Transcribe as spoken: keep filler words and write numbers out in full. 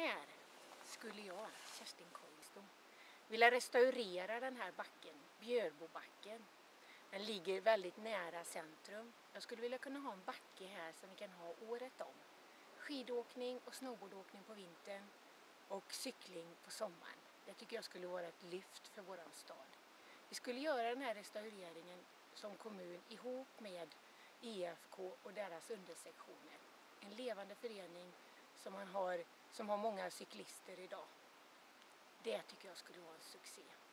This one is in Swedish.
här skulle jag, Kerstin Koivisto, vilja restaurera den här backen, Björbobacken. Den ligger väldigt nära centrum. Jag skulle vilja kunna ha en backe här som vi kan ha året om. Skidåkning och snowboardåkning på vintern och cykling på sommaren. Det tycker jag skulle vara ett lyft för våran stad. Vi skulle göra den här restaureringen som kommun ihop med I F K och deras undersektioner. En levande förening som, man har, som har många cyklister idag. Det tycker jag skulle vara en succé.